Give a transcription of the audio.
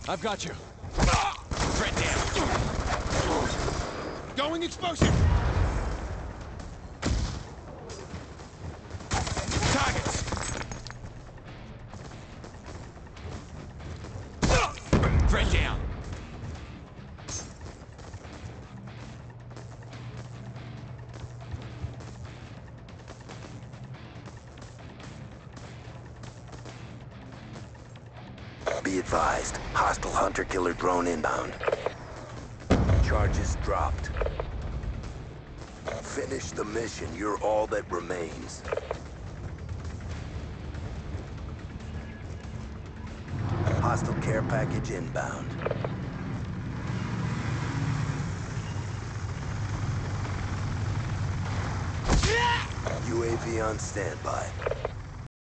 I've got you. Threat down. Going explosive. Targets. Threat down. Be advised, hostile hunter-killer drone inbound. Charges dropped. Finish the mission, you're all that remains. Hostile care package inbound. UAV on standby.